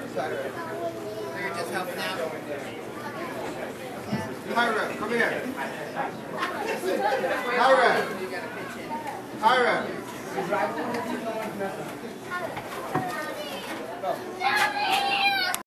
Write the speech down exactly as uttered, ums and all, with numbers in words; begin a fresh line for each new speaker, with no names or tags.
So you're just helping out? Tyra, come here. Tyra. Tyra.